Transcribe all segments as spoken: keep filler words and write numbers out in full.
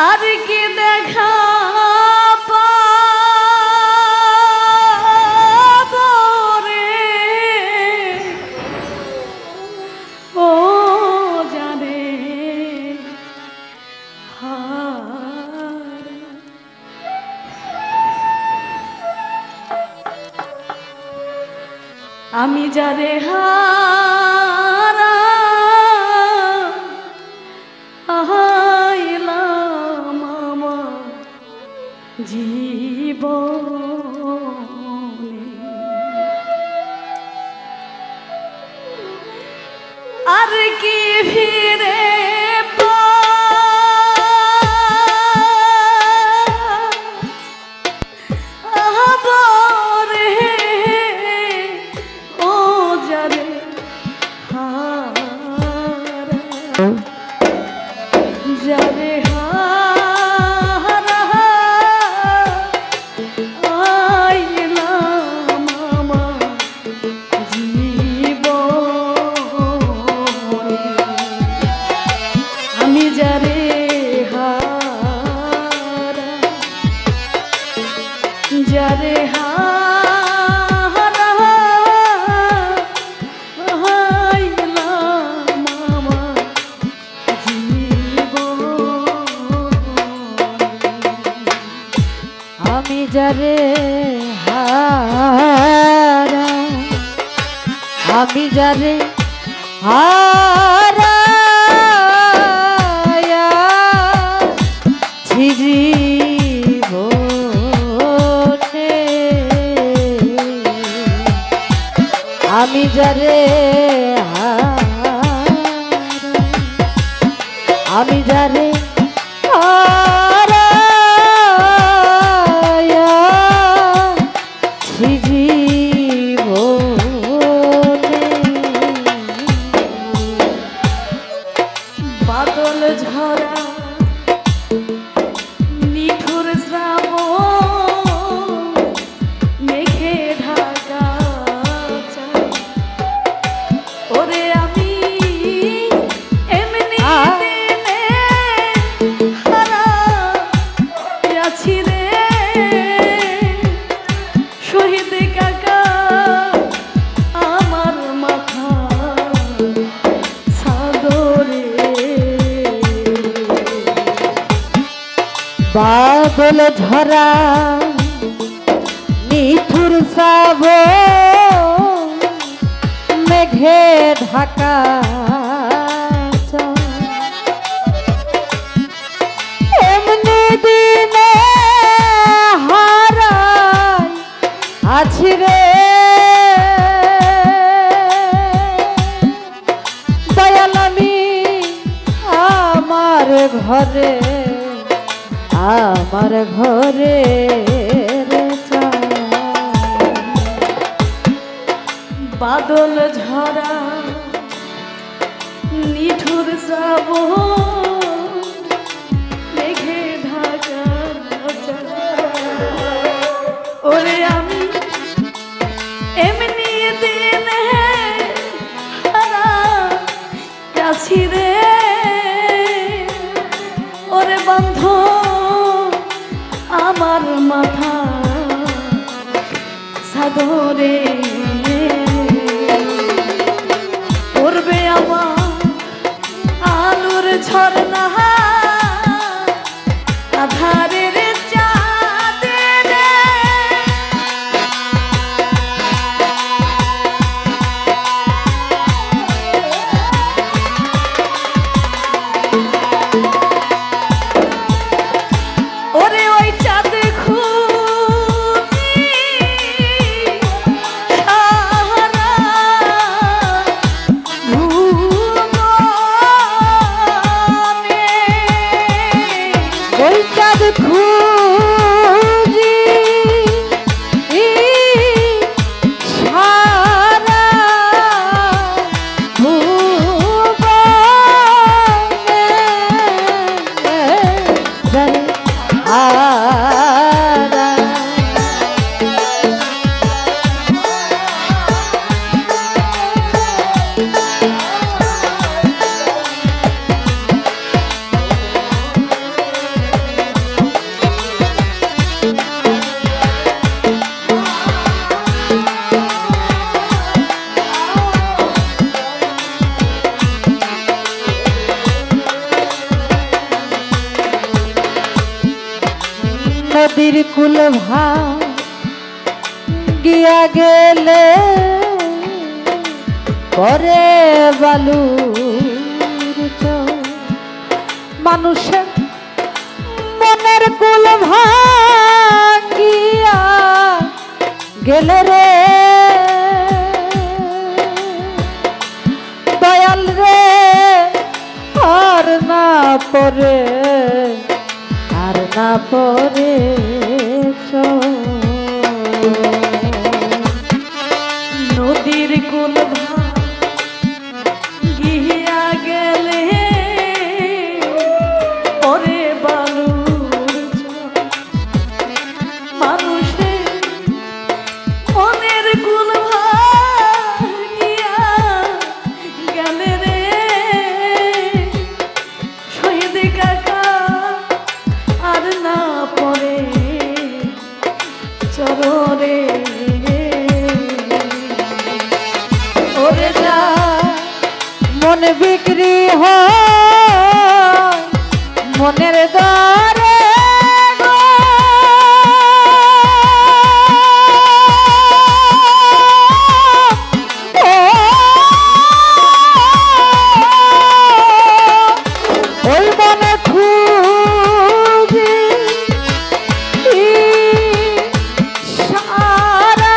আর কি দেখা আমি যারে হারা আহাইলাম আমার জীবনে আর কি ফিরে যারে হারা আইলাম আমার জীবনে আমি যারে হারা যারে যারে হারা আমি যারে হারা জীবনে আমি যারে হারা আমি যারে হারা বাদল ঝরা নিঠুর শ্রাবণ মেঘে ঢাকা ওরে আমি এমনি দিনে হারা আছি রে শহীদ কাকা আমার মাথা সাদরে বাদল ঝরা নিঠুর শ্রাবণ মেঘে ঢাকা এমনি দিনে হারাই আছি রে দয়াল আমি আমার ঘরে আমার ঘরে বাদল ঝরা নিঠুর শ্রাবণ মেঘে ঢাকা ওরে আমি এমনি দিনে হারা আছি রে ওরে বন্ধু আমার মাথা সাদরে পড়বে আমার আলোর ঝরনা আধারের চাঁদে ওরে ওই চাঁদ খুব ভাঙ্গিয়া গেলে করে বালুর চর মানুষের মনের কুল ভাঙ্গিয়া গেলে রে দয়াল রে আর না পরে আর না পরে নদীর কুল ভাঙ্গিয়া গেলে পরে বালুর চর মানুষের মনের কুল ভাঙ্গিয়া গেলে রে শহীদ কাকা আর না পরে চররে ওরে যা মন বিক্রি হয় মনের দ্বারে গো ওই মনে খুঁজি সারা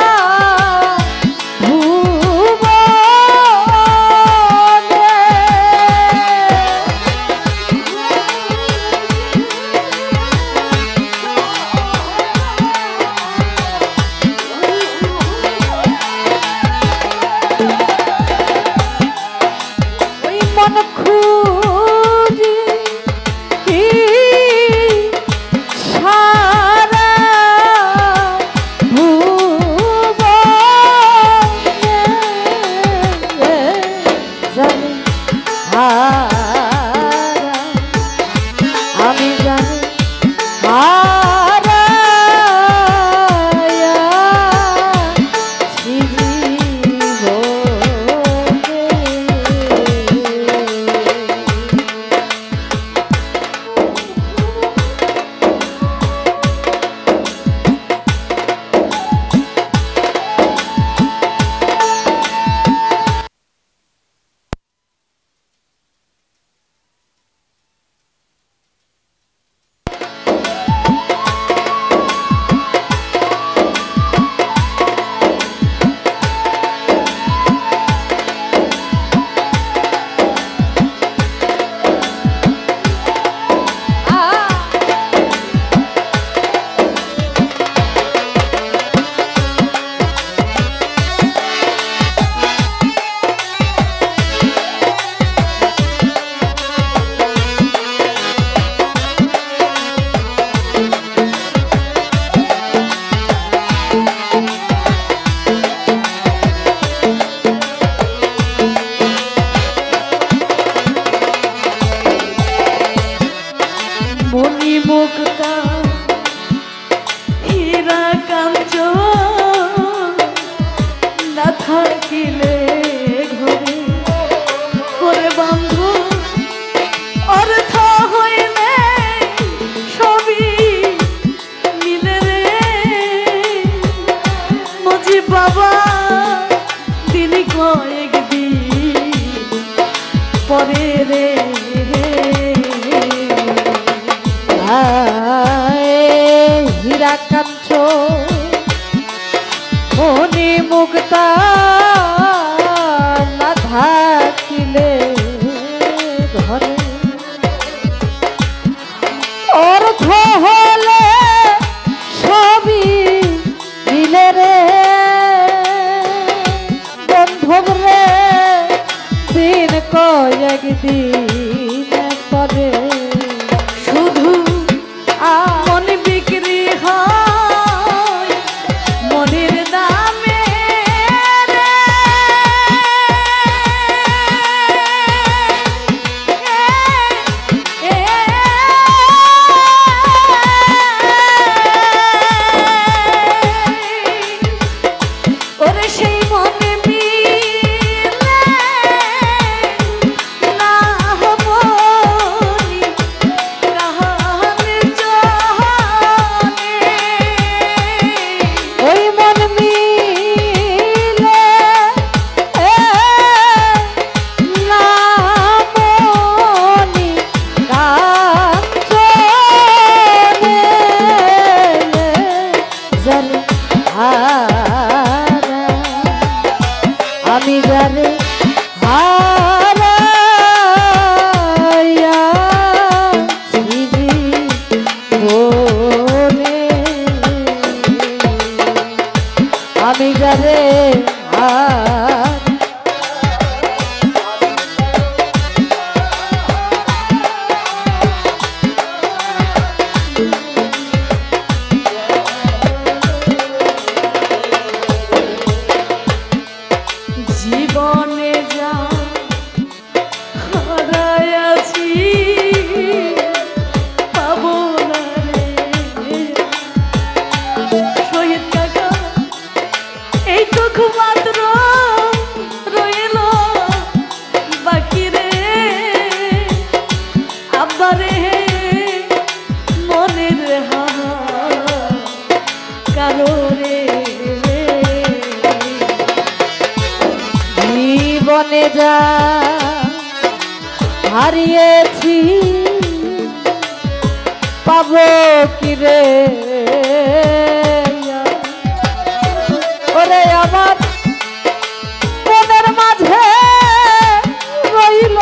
মুক্তা হীরা কাঞ্চন না থাকিলে ঘরে করে বন্ধু অর্থ হইলে সবই মিলে রে মুজিব বাবা দিন কয়েক দিন পরে রে হীরা কাঞ্চন মনি মুক্তা না থাকিলে ঘরে অর্থ হলে সবই মিলে রে বন্ধব রে দিন কয়েক দিন পরে শুধু মন বিক্রি হয় মনের দামে রে ওরে সেই মনে মিলে না হবো আমি যারে হারাইয়া জীবনে আমি যারে জীবনে যা হারাইয়াছি পাবো না রে শহীদ কাকা এইটুকু মাত্র রইল বাকি রে আব্বারে মনের হাহার কারো রে জীবনে যা হারিয়েছি পাবো কি রে ওরে আমার মনের মাঝে রইল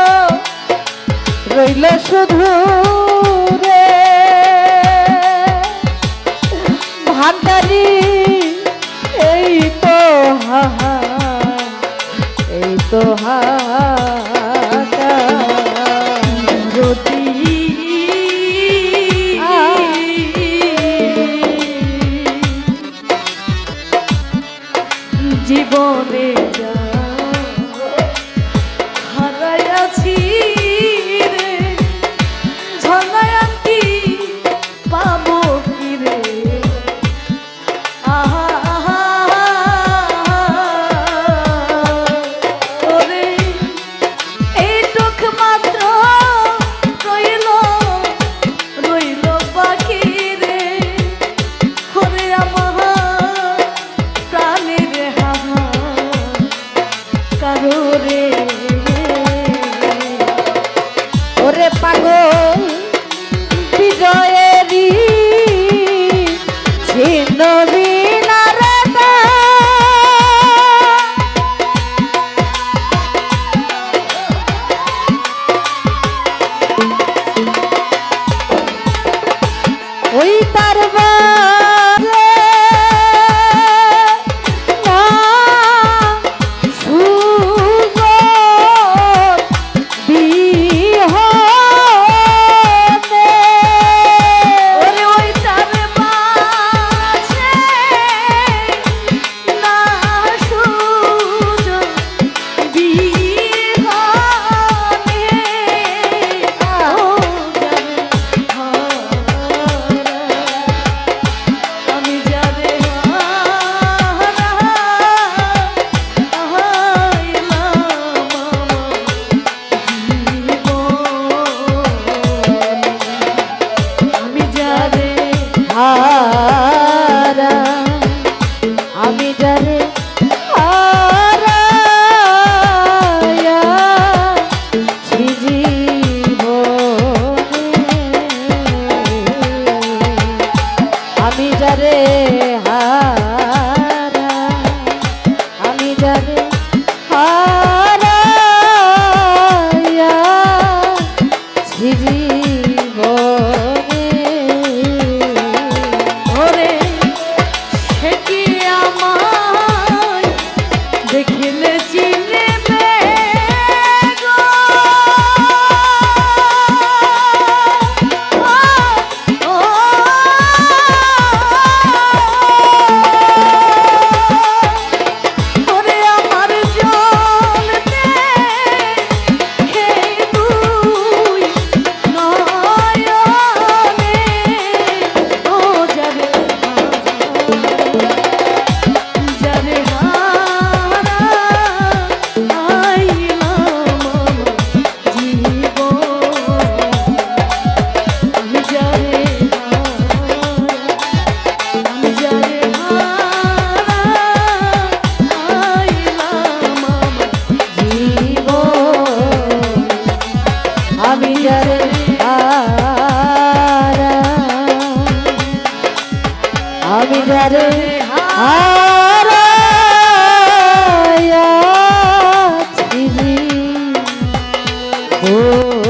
রইল শুধু রে ভান্ডারি এই তো হাহা এই তো রতি জীবনে যা হারাইয়াছি রে ঝলায়ান্তি পাবো কি রে আহা ওরে পাগল বিজয়েরই ছিন্ন বিনারে ওই তার হারা আমি যারে হারাইয়া জীবনে আমি যারে হারা আমি যারে হারাইয়া জীবনে দেখিলে চিনে গো ও ওরে আমার জলতে খেয়ে তুই নয়নে ও যাবে যাবে আমি যারে হারা আমি যারে হারাইয়া ও